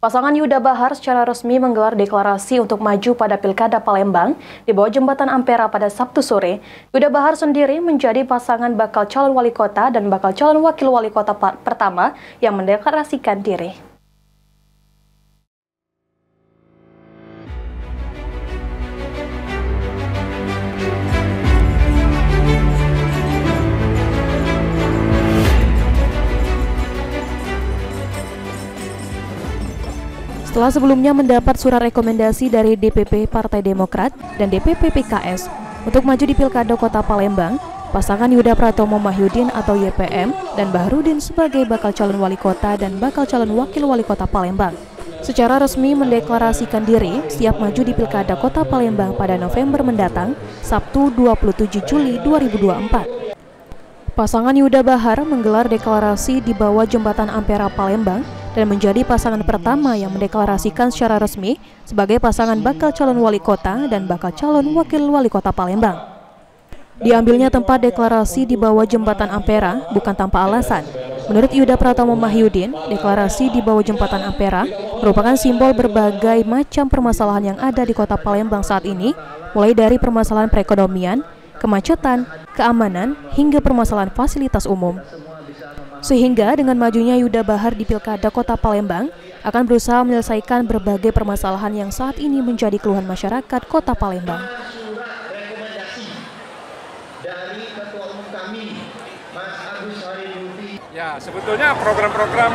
Pasangan Yuda Bahar secara resmi menggelar deklarasi untuk maju pada Pilkada Palembang di bawah jembatan Ampera pada Sabtu sore. Yuda Bahar sendiri menjadi pasangan bakal calon wali kota dan bakal calon wakil wali kota pertama yang mendeklarasikan diri. Setelah sebelumnya mendapat surat rekomendasi dari DPP Partai Demokrat dan DPP PKS untuk maju di Pilkada Kota Palembang, pasangan Yuda Pratomo Mahyudin atau YPM dan Baharudin sebagai bakal calon wali kota dan bakal calon wakil wali kota Palembang secara resmi mendeklarasikan diri siap maju di Pilkada Kota Palembang pada November mendatang, Sabtu 27 Juli 2024. Pasangan Yuda Bahar menggelar deklarasi di bawah jembatan Ampera Palembang dan menjadi pasangan pertama yang mendeklarasikan secara resmi sebagai pasangan bakal calon wali kota dan bakal calon wakil wali kota Palembang. Diambilnya tempat deklarasi di bawah jembatan Ampera bukan tanpa alasan. Menurut Yuda Pratomo Mahyudin, deklarasi di bawah jembatan Ampera merupakan simbol berbagai macam permasalahan yang ada di kota Palembang saat ini, mulai dari permasalahan perekonomian, kemacetan, keamanan, hingga permasalahan fasilitas umum. Sehingga dengan majunya Yuda Bahar di Pilkada Kota Palembang akan berusaha menyelesaikan berbagai permasalahan yang saat ini menjadi keluhan masyarakat Kota Palembang. Ya, sebetulnya program-program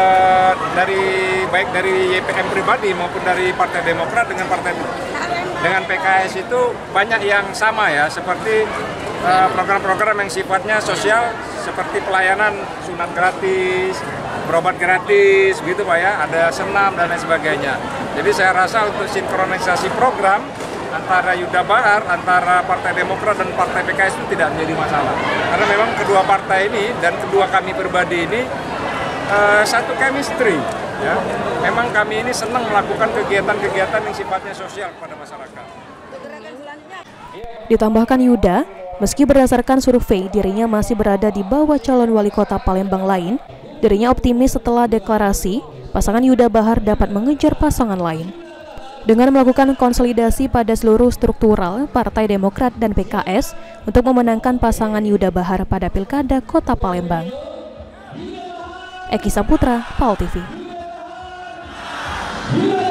baik dari YPM pribadi maupun dari Partai Demokrat dengan PKS itu banyak yang sama ya, seperti program-program yang sifatnya sosial seperti pelayanan sunat gratis, berobat gratis, gitu Pak ya, ada senam dan lain sebagainya. Jadi saya rasa untuk sinkronisasi program antara Yuda Bahar, antara Partai Demokrat dan Partai PKS itu tidak menjadi masalah. Karena memang kedua partai ini dan kedua kami pribadi ini satu chemistry. Ya. Memang kami ini senang melakukan kegiatan-kegiatan yang sifatnya sosial kepada masyarakat. Ditambahkan Yuda, meski berdasarkan survei dirinya masih berada di bawah calon wali kota Palembang lain, dirinya optimis setelah deklarasi, pasangan Yuda Bahar dapat mengejar pasangan lain. Dengan melakukan konsolidasi pada seluruh struktural Partai Demokrat dan PKS untuk memenangkan pasangan Yuda Bahar pada Pilkada Kota Palembang. Eki Saputra, PAL TV.